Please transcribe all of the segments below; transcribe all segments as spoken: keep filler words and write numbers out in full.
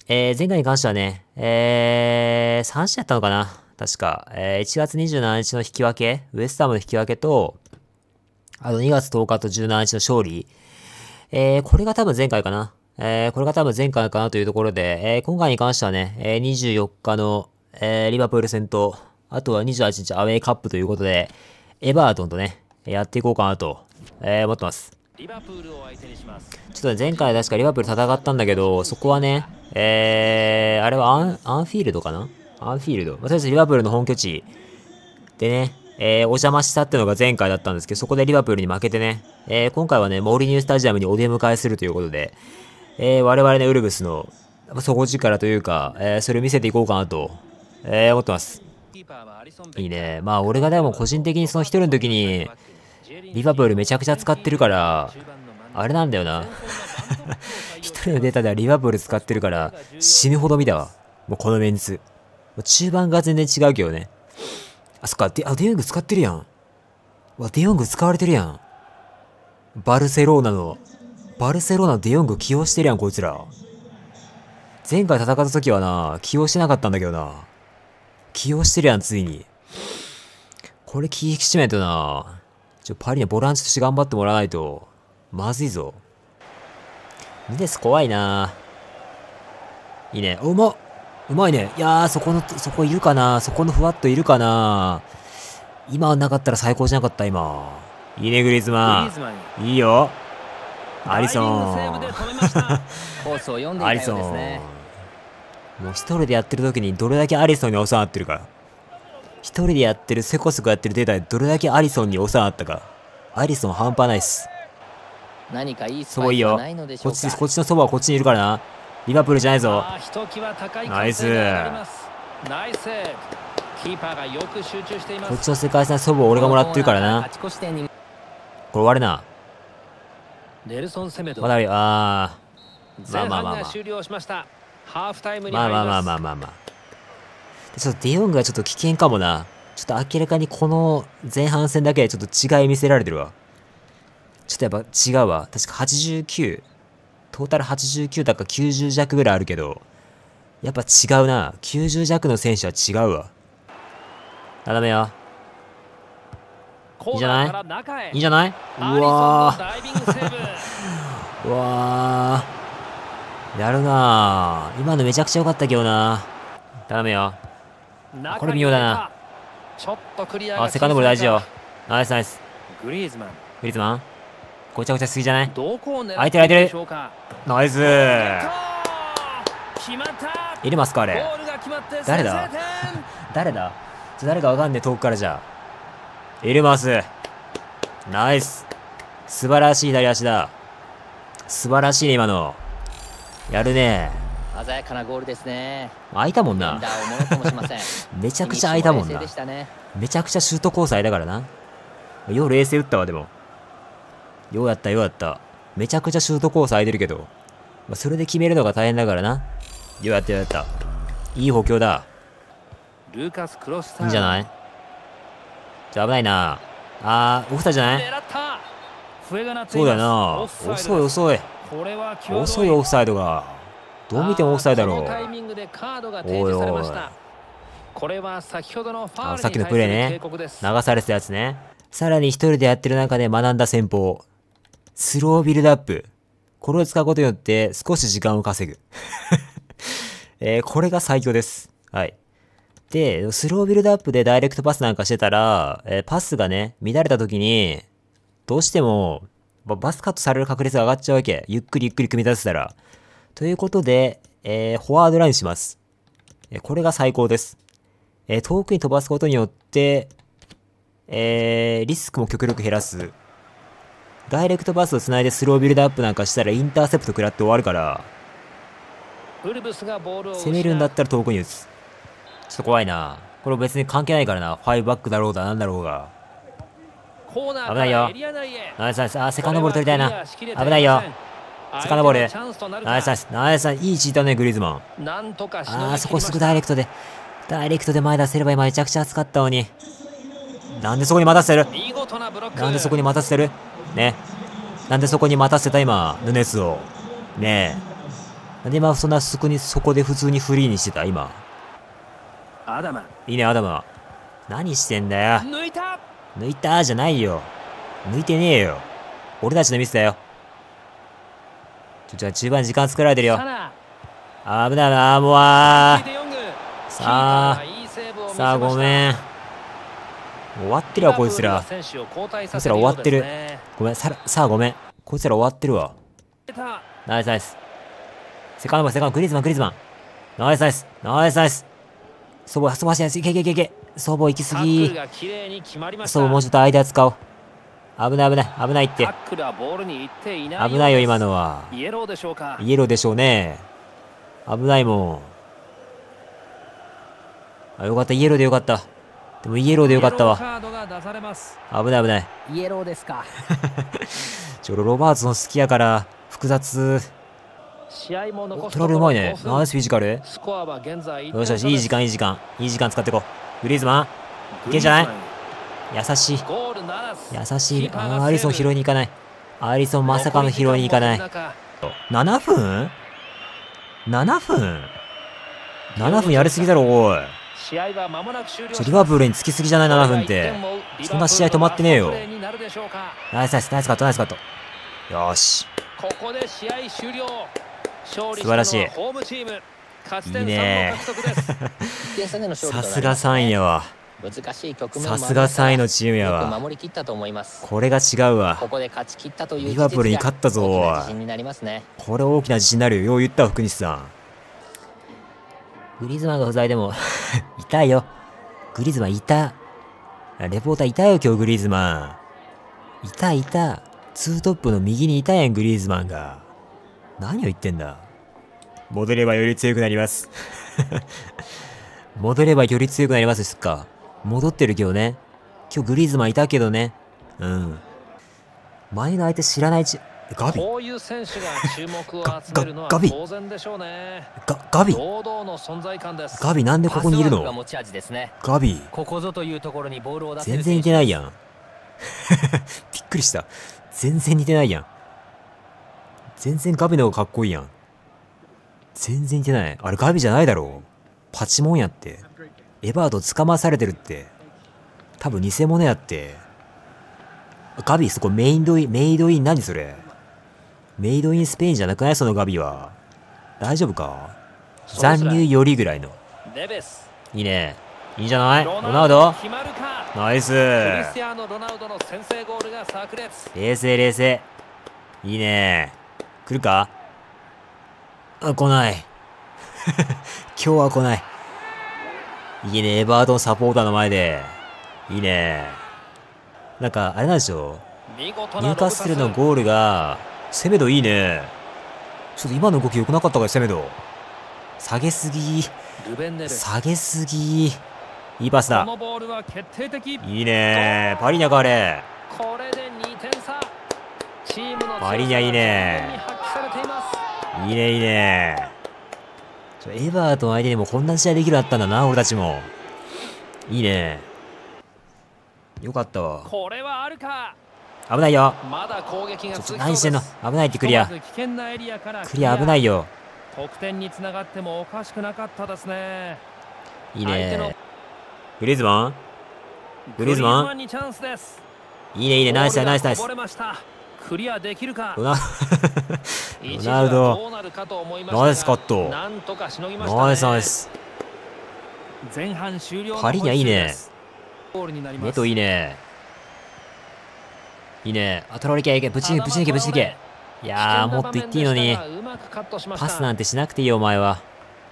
えー、前回に関してはね、えー、さん試合やったのかな確か。えー、いちがつにじゅうしちにちの引き分け、ウエストハムの引き分けと、あとにがつとおかとじゅうしちにちの勝利。えー、これが多分前回かな。えー、これが多分前回かなというところで、えー、今回に関してはね、えー、にじゅうよっかの、えー、リバプール戦と、あとはにじゅうはちにちアウェイカップということで、エバートンとね、やっていこうかなと、えー、思ってます。リバプールを相手にします。ちょっとね、前回確かリバプール戦ったんだけど、そこはね、えー、あれはアン、アンフィールドかなアンフィールド。まあ、とりあえずリバプールの本拠地でね、えー、お邪魔したっていうのが前回だったんですけど、そこでリバプールに負けてね、えー、今回はね、モーリニュースタジアムにお出迎えするということで、えー、我々ね、ウルブスの底力というか、えー、それを見せていこうかなと、えー、思ってます。いいね。まあ、俺がでも個人的にその一人の時に、リバプールめちゃくちゃ使ってるから、あれなんだよな。一人のデータではリバプール使ってるから、死ぬほど見たわ。もうこのメンツ。中盤が全然違うけどね。あ、そっか、デ、あ、デヨング使ってるやん。わ、デヨング使われてるやん。バルセローナの、バルセローナのデヨング起用してるやん、こいつら。前回戦った時はな、起用してなかったんだけどな。起用してるやん、ついに。これ気引き締めんとな。ちょ、パリにはボランチとして頑張ってもらわないと、まずいぞ。ミネス怖いな。いいね。うまっうまいね。いやー、そこの、そこいるかなそこのふわっといるかな今はなかったら最高じゃなかった、今。いいね、グリーズマン。いいよ。アリソン。アリソン。もう一人でやってる時にどれだけアリソンにお世話になってるか。一人でやってる、せこせこやってるデータでどれだけアリソンにお世話になったか。アリソン半端ないっす。 何かいいスパイスはないのでしょうか。こっち、こっちのそばはこっちにいるからな。リバプールじゃないぞ。ナイス。こっちの世界戦のそばを俺がもらってるからな。これ割れな。まだあるよ。あー。まあまあまあまあ。まあまあまあまあまあまあ。ちょっとデヨングがちょっと危険かもな。ちょっと明らかにこの前半戦だけでちょっと違い見せられてるわ。ちょっとやっぱ違うわ。確かはちじゅうきゅう。トータルはちじゅうきゅうだかきゅうじゅう弱ぐらいあるけど、やっぱ違うな。きゅうじゅう弱の選手は違うわ。頼めよ。いいんじゃないいいんじゃないうわー。うわー。やるなー。今のめちゃくちゃ良かったけどな。頼めよ。これ微妙だな。あ、セカンドボール大事よ。ナイスナイス。グリーズマン。グリーズマンごちゃごちゃしすぎじゃない？空いてる空いてる。ナイスー。入れますかあれ。誰だ誰だちょ誰かわかんねえ遠くからじゃ。入れます。ナイス。素晴らしい左足だ。素晴らしいね今の。やるね。 鮮やかなゴールですね。 開いたもんな。めちゃくちゃ開いたもんな。めちゃくちゃシュートコース開いたからな。よう冷静打ったわでも。ようやったようやった。めちゃくちゃシュートコース空いてるけど、まあ、それで決めるのが大変だからな。ようやったようやった。いい補強だ。いいんじゃない？じゃあ危ないな。あー、オフサイドじゃない？そうだよな。遅い遅い。遅いオフサイドが。どう見てもオフサイドだろう。おいおい。あ、さっきのプレーね。流されてたやつね。さらに一人でやってる中で学んだ戦法。スロービルドアップ。これを使うことによって少し時間を稼ぐ。えー、これが最強です。はい。で、スロービルドアップでダイレクトパスなんかしてたら、えー、パスがね、乱れた時に、どうしても、バスカットされる確率が上がっちゃうわけ。ゆっくりゆっくり組み立てたら。ということで、えー、フォワードラインします。えー、これが最高です。えー、遠くに飛ばすことによって、えー、リスクも極力減らす。ダイレクトパスを繋いでスロービルドアップなんかしたらインターセプト食らって終わるから、攻めるんだったら遠くに打つ。ちょっと怖いな。これ別に関係ないからな。ファイブバックだろうがなんだろうが。危ないよ。ナイスナイス。あー、セカンドボール取りたいな。危ないよ。セカンドボール。ナイスナイス。ナイスナイス。いいチートね、グリーズマン。あー、そこすぐダイレクトで。ダイレクトで前出せれば今めちゃくちゃ熱かったのに。なんでそこに待たせてるなんでそこに待たせてるね。なんでそこに待たせた今、ヌネスを。ねえ。 なんで今そんなそこに、そこで普通にフリーにしてた今。 アダマ。 いいね、アダム。何してんだよ。 抜いた。 抜いたじゃないよ。抜いてねえよ。俺たちのミスだよ。ちょ、ちょ、中盤時間作られてるよ。 サナあ危ないな、もうあデヨング。 さあ、 いいセーブを見せさあ、ごめん。終わってるわ、こいつら。 選手を交代こいつら終わってるさせようですね。 ごめん、さら、さあ、ごめん。こいつら終わってるわ。 出た。 ナイスナイス。セカンドボール、セカンド、グリーズマン、グリーズマン。ナイスナイス。ナイスナイス。そぼ、そぼ足、いけいけいけいけ。そぼ行き過タックルぎ。 が綺麗に決まりました。 そぼもうちょっと間使おう。危ない危ない、危ないってタッ。クルはボールに行っていない。 危ないよ、今のは。 イエローでしょうか。 イエローでしょうね。危ないもん。あ、よかった、イエローでよかった。でもイエローでよかったわ。 イエローカードが出されます。 危ない危ない。 イエローですか。 ちょ、ロバーツの好きやから、複雑。 試合も残すトラルうまいね。 ごふんナイスフィジカル。 スコアは現在よしよし、いい時間、いい時間。いい時間使ってこう。グリーズマン。いけんじゃない？優しい。 ゴールならず。 優しい。 キーパーがあーアリソン拾いに行かない。アリソンまさかの拾いに行かない。ななふん ?なな 分 ?なな 分やりすぎだろ、おい。 試合は間もなく終了します。 ちょ、リバプールにつきすぎじゃない ?なな 分って。そんな試合止まってねえよ。 リバプールのラストプレーになるでしょうか。 ナイスナイス、ナイスカット、ナイスカット。よーし。 ここで試合終了。勝利素晴らしいしたのはホームチーム。勝ちいい点ねさんの獲得です。 いってん差での勝利となりましたね。 さすがさんいやわ。 難しい局面もありさすがさんいのチチームやわ。 守り切ったと思います。 これが違うわ。 ここで勝ち切ったというリバプールに勝ったぞ大きな自信になりますね。 これ大きな自信になるよ。よう言ったわ、福西さん。グリーズマンが不在でも、いたよ。グリーズマンいた。レポーターいたよ、今日グリーズマン。いたいた。ツートップの右にいたやん、グリーズマンが。何を言ってんだ。戻ればより強くなります。戻ればより強くなりますっか。戻ってるけどね。今日グリーズマンいたけどね。うん。前の相手知らないち、ガビこういう選手が注目を集めるのはガガビ当然でしょうね。 ガ、ガビ堂々の存在感です。 ガビなんでここにいるのパスワークが持ち味ですね。 ガビここぞというところにボールを出せる全然似てないやん。びっくりした。全然似てないやん。全然ガビの方がかっこいいやん。全然似てない。あれガビじゃないだろう。パチモンやって。エバート捕まされてるって。多分偽物やって。ガビ、そこメインドイン、メイドイン何それ。メイドインスペインじゃなくないそのガビは。大丈夫か残留よりぐらいの。 ネベス。 いいね。いいんじゃないロナウロド決まるか。 ナイスクリスティアーノ・ロナウドの先制ゴールが炸裂。 冷静冷静。いいね。来るかあ、来ない。今日は来ない。いいね、エバートンサポーターの前で。いいね。なんか、あれなんでしょ見事なニューカッスルのゴールが、セメドいいね。ちょっと今の動き良くなかったかい、セメド。下げすぎ。 ルベンネル。 下げすぎ。いいパスだ。 このボールは決定的。 いいね。パリーニャかあれ。 これでにてん差。チームの強さがパリーニャいいね存分に発揮されています。 いいね、いいね。ちょ、エバートン相手にもこんな試合できるようになったんだな、俺たちも。いいね。よかったわ。 これはあるか。 危ないよ。 まだ攻撃がちょ、ちょ、 続きそうです。 何してんの危ないってクリア。 ひとまず危険なエリアからクリア危ないよ。 得点につながってもおかしくなかったですね。 いい相手のね。グリーズマングリーズマンにチャンスです。 いいね、いいね。ナイスナイスナイスボールがこぼれました。クリアできるか。 ロナ、 一時ロナウドはどうなるかと思いましたがナイスカットなんとかしのぎましたね。 ナイスナイス。 前半終了のパリーニャいいねホイッスルですゴールになります。 ネトいいね。いいね。あ、トラオリケいけ。ぶち抜け、ぶち抜け、ぶち抜け。いやー、もっと言っていいのに。パスなんてしなくていいよ、お前は。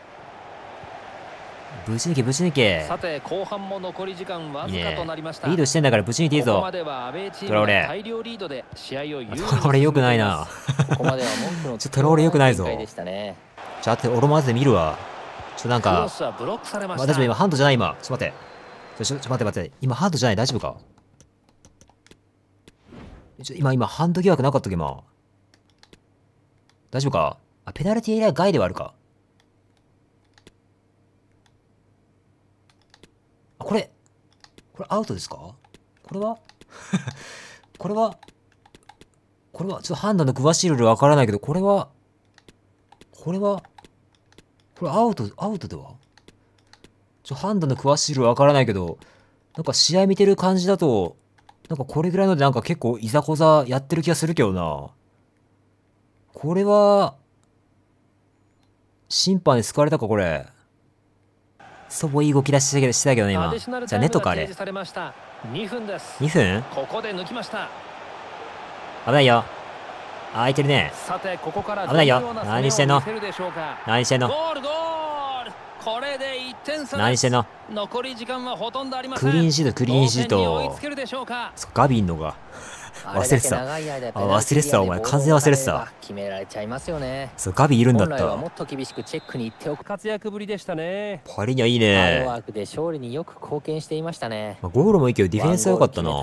ぶち抜け、ぶち抜け。 さて後半も残り時間わずかとなりました。 リードしてんだからぶち抜いていいぞ。 ここまではアウェーチームが大量リードで試合を有利に進めています。 トラオレ良くないな。 ここまでは文句のちょっとトラオレ良くないぞ展開でしたね。 ちょ、あって、俺もまずで見るわ。ちょ、なんクロか、 スはブロックされました。 私も今ハンドじゃない今。ちょっと待って。ちょ、ちょ、ちょ待って待って。今ハンドじゃない大丈夫かちょ、今、今、ハンド疑惑なかったっけ今。大丈夫かあ、ペナルティーエリア外ではあるか。あ、これ、これアウトですかこれはこれは、これは、ちょっと判断の詳しいルールわからないけど、これは、これは、 これアウト、アウトではちょ、判断の詳しいルールわからないけど、なんか試合見てる感じだと、なんかこれぐらいのでなんか結構いざこざやってる気がするけどな。これは、審判に救われたか、これ。そぼいい動き出したけど、したけどね、今。じゃあネットか、あれ。 にふんです。 にふん？ ここで抜きました。 危ないよ。あ、空いてるね。 さてここから危ないよ。何してんの？何してんの？ ゴールゴール。これでいってん差です。 何してんの？ 残り時間はほとんどありません。 クリーンシート、クリーンシート。ガビンのが。忘れてた。あ、忘れてた、お前。完全忘れてた。 決められちゃいますよね。 そう、ガビいるんだった。 もっと厳しくチェックに行っておく。 活躍ぶりでしたね。 パリにはいいね。 ハードワークで勝利によく貢献していましたね。 まあ、ゴールもいいけどディフェンスは良かったな。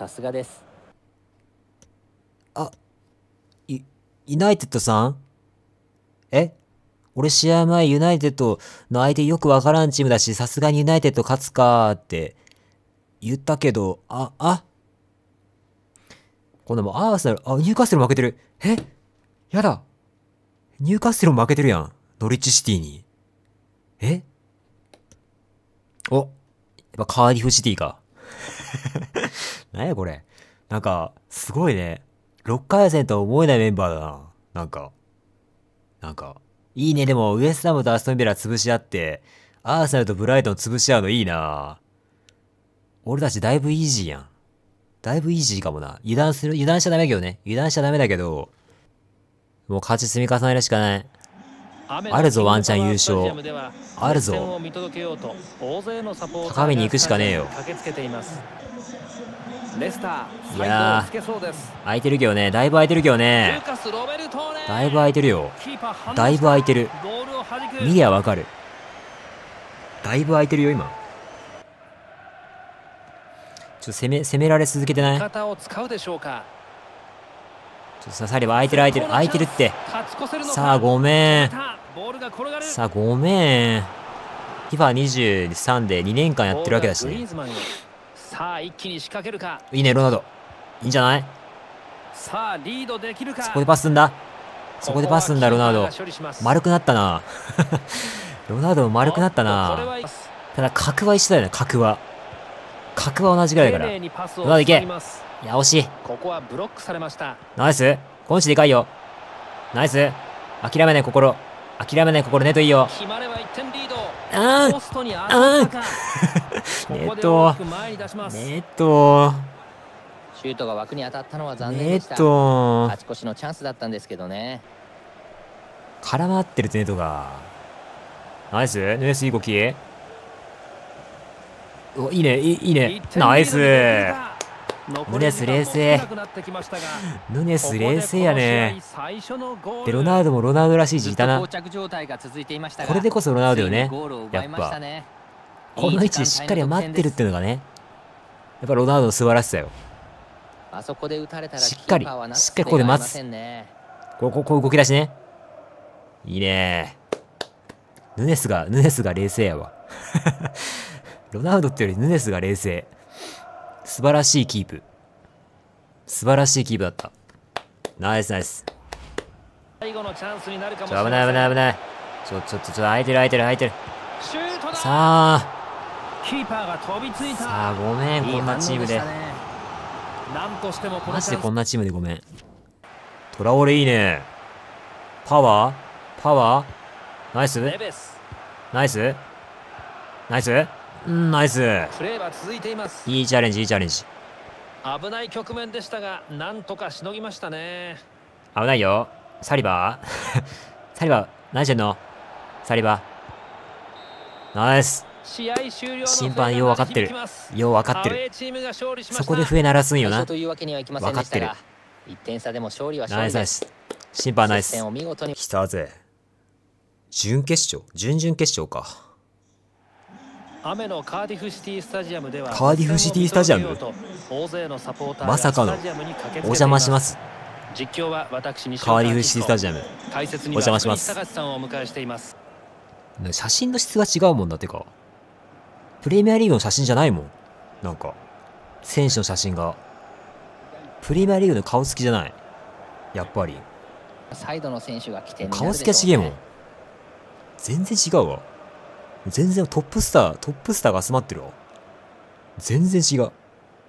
あ、い、ユナイテッドさん？え？俺試合前ユナイテッドの相手よくわからんチームだし、さすがにユナイテッド勝つかーって言ったけど、あ、あこんなもんアーセナル、あ、ニューカッスル負けてる。え？やだ。ニューカッスルも負けてるやん。ノリッチシティに。え？お、やっぱカーディフシティか。なんやこれ。なんか、すごいね。ろっかい戦とは思えないメンバーだな。なんか。なんか。いいね。でも、ウエストハムとアストンビラ潰し合って、アーセナルとブライトン潰し合うのいいな。俺たちだいぶイージーやん。だいぶイージーかもな。油断する、油断しちゃダメだけどね。油断しちゃダメだけど、もう勝ち積み重ねるしかない。あるぞ、ワンチャン優勝。あるぞ。高めに行くしかねえよ。いやー、空いてるけどね。だいぶ空いてるけどね。だいぶ空いてるよ。だいぶ空いてる。見りゃわかる。だいぶ空いてるよ、今。ちょっと攻め、攻められ続けてない？ちょっとさ、サリバ空いてる空いてる。空いてるって。さあ、ごめん。さあ、ごめん。フィファにじゅうさん でにねんかんやってるわけだしね。いいね、ロナウド。いいんじゃない？そこでパスすんだ。そこでパスすんだ、ロナウド。丸くなったな。ロナウドも丸くなったな。ただ、格は一緒だよね、格は。格は同じぐらいだから。ロナウドいけ。いや、惜しい。ナイス。コンチでかいよ。ナイス。諦めない心。諦めない心、ネットいいよ。うん。うん。ネット。ネット。 シュートが枠に当たったのは残念でした。 ネット。 勝ち越しのチャンスだったんですけどね。 絡まってるってネットが。ナイス。ヌネスいい動き。お、いいね、いい、いいね。ナイス。ヌネス冷静。ヌネス冷静やね。で、ロナウドもロナウドらしい字いたな。これでこそロナウドよね。やっぱ。この位置でしっかり待ってるっていうのがね。やっぱロナウドの素晴らしさよ。しっかり、しっかりここで待つ。ここ、こう動き出しね。いいね。ヌネスが、ヌネスが冷静やわ。ロナウドってよりヌネスが冷静。素晴らしいキープ。素晴らしいキープだった。ナイスナイス。ちょ、危ない危ない危ない。ちょ、ちょっと、ちょっと、空いてる空いてる空いてる。さあ。さあ、ごめん、こんなチームで。マジでこんなチームでごめん。トラオレいいね。パワーパワーナイスナイスナイスうん、ナイス。いいチャレンジ、いいチャレンジ。 危ない局面でしたが、なんとかしのぎましたね。 危ないよ。サリバーサリバー、何してんの？サリバー。ナイス。審判よう分かってる。よう分かってる。そこで笛鳴らすんよな。分かってる。ナイスナイス。審判ナイス。来たぜ。準決勝準々決勝か。 雨のカーディフシティスタジアムではカーディフシティスタジアムまさかのお邪魔します。 実況は私にカーディフシティスタジアム解説にお邪魔します。写真の質が違うもんだってか。プレミアリーグの写真じゃないもん。なんか選手の写真がプレミアリーグの顔つきじゃない。やっぱりサイドの選手が来て顔つきは違えもん。 全然違うわ。全然トップスター、トップスターが集まってるわ。全然違う。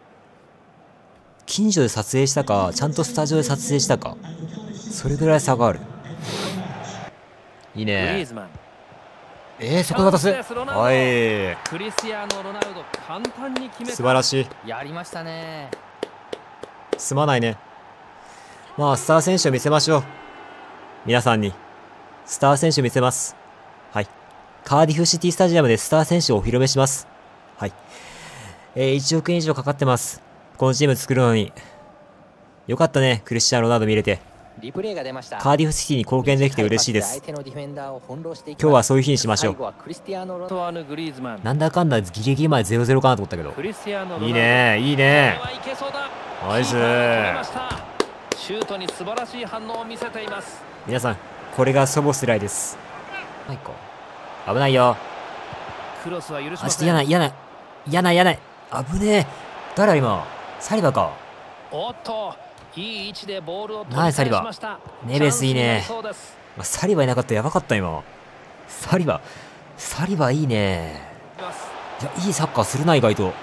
近所で撮影したか、ちゃんとスタジオで撮影したか。それぐらい差がある。いいグリーね。 ズマン。 えー、そこ渡す。 チャンスですロナウドはい。 クリスティアーノ・ロナウド簡単に決めた。 素晴らしい。 やりましたね。 すまないね。まあ、スター選手を見せましょう。皆さんに。スター選手見せます。はい。カーディフシティスタジアムでスター選手をお披露目します。はい。えー、いちおくえん以上かかってます。このチーム作るのに。よかったね、クリスチャーノ・ロナウド見れて。 リプレイが出ました。 カーディフシティに貢献できて嬉しいです。 相手のディフェンダーを翻弄していきます。 今日はそういう日にしましょう。 最後はクリスティアーノ・ロナウド。 トワーヌ・グリーズマン。 なんだかんだギリギリまでゼロゼロかなと思ったけど。 クリスティアーノ・ロナウド。 いいね、いいね。 これはいけそうだ。 ナイスキーパーが止めました。シュートに素晴らしい反応を見せています。 皆さん、これがソボスライです。はい、こう。危ないよ。 クロスは許しあ、 まちょっとせん。 嫌な、嫌な、嫌な、嫌な。危ねえ。誰今サリバか。 おっと、いい位置でボールを取りナイスサリバ返しました。 ネベスいいねチャンスになりそうです。 まあサリバいなかったらやばかった今。サリバ。サリバいいね。 いますいや、いいサッカーするな、意外と。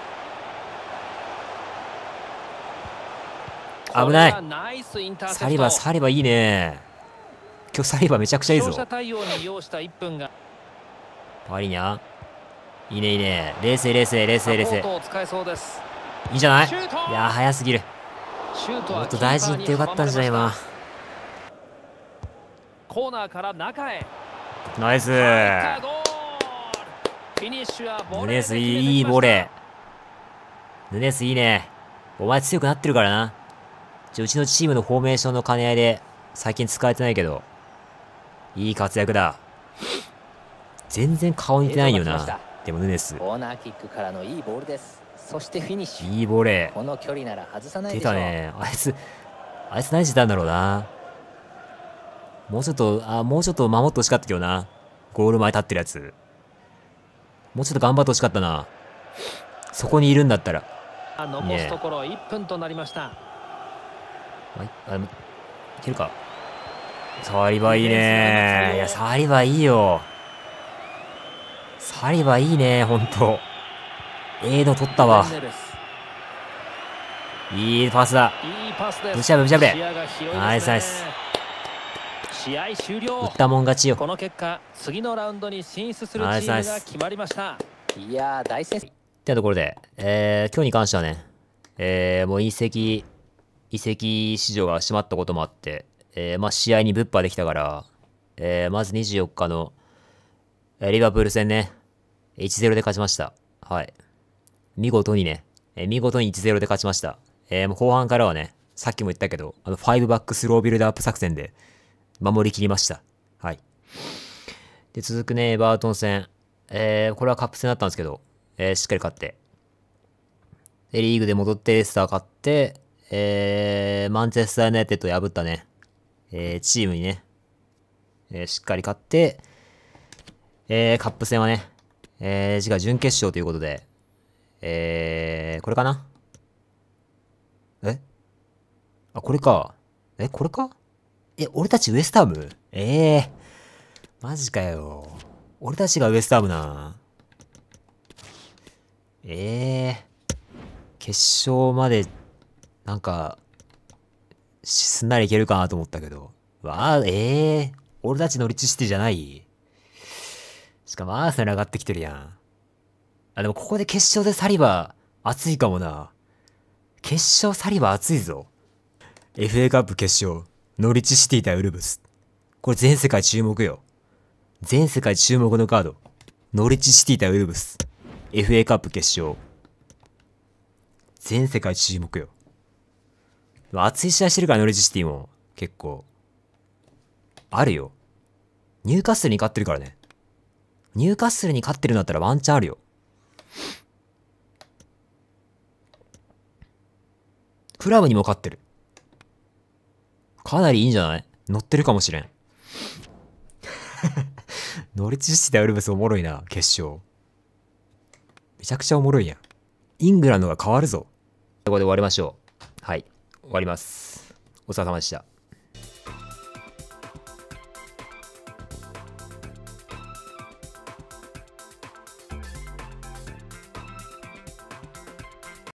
危ない。 これはナイスインターセプト。 サリバ、サリバいいね。今日サリバめちゃくちゃいいぞ負傷者。対応に要したいっぷんが悪いな。いいね、いいね。冷静、冷静、冷静、冷静。 サポートを使えそうです。 いいんじゃない？いシュートやー、早すぎる。 シュートはもっと大事にいってよかったんじゃない今。 コーナーから中へ。 ナイス。 入ったゴール。フィニッシュはボヌレーで決めてネスいい、いいきました。 ボレー。ヌネスいいね。お前強くなってるからな。ちょうちのチームのフォーメーションの兼ね合いで最近使えてないけど、いい活躍だ。全然顔似てないよな。でもヌネス。 コーナーキックからのいいボールです。そしてフィニッシュ。 いいボレこの距離なら外さなー。出いでしょう。 たね。あいつ、あいつ何してたんだろうな。もうちょっと、あ、もうちょっと守ってほしかったけどな。ゴール前立ってるやつ。もうちょっと頑張ってほしかったな。そこにいるんだったら。 残すところいっぷんとなりました。 あいあいけるか。サリバいいね。いや、サリバいいよ。サリバいいね、ほんと。ええの取ったわ。いいパスだ。 いいパスです。 ぶちゃぶぶちゃぶれ。 視野が広いですね。 ナイスナイス。 試合終了。 打ったもん勝ちよ。 この結果、次のラウンドに進出するチームがナイスナイス決まりました。 いやー大接戦。 ってなところで、えー、今日に関してはね、えー、もう移籍、移籍市場が閉まったこともあって、えー、まあ試合にぶっぱできたから、えー、まずにじゅうよっかの、えーリバプール戦ね、いちたいゼロで勝ちました。はい。見事にね、えー見事にいちたいゼロで勝ちました。えー、もう後半からはね、さっきも言ったけど、あの、ファイブバックスロービルドアップ作戦で、守りきりました。はい。で、続くね、エバートン戦。えー、これはカップ戦だったんですけど、えー、しっかり勝って。で、リーグで戻ってレスター勝って、えー、マンチェスターユナイテッドを破ったね、えー、チームにね、えー、しっかり勝って、えー、カップ戦はね、えー、次回準決勝ということで、えー、これかなえあ、これか。え、これかえ、俺たちウエスタームええー、マジかよ。俺たちがウエスタームな。ええー、決勝まで、なんか、すんなりいけるかなと思ったけど。わあ、ええー、俺たちのリッチシティじゃないしかもアーセナル上がってきてるやん。あ、でもここで決勝でサリバー、熱いかもな。決勝サリバー熱いぞ。エフエー カップ決勝、ノリッチシティ対ウルブス。これ全世界注目よ。全世界注目のカード。ノリッチシティ対ウルブス。エフエー カップ決勝。全世界注目よ。熱い試合してるからノリッチシティも。結構。あるよ。ニューカッスルに勝ってるからね。ニューカッスルに勝ってるんだったらワンチャンあるよ。フラムにも勝ってる。かなりいいんじゃない？乗ってるかもしれん。ノリッチシティ対ウルブスおもろいな、決勝。めちゃくちゃおもろいやん。イングランドが変わるぞ。ここで終わりましょう。はい。終わります。お疲れ様でした。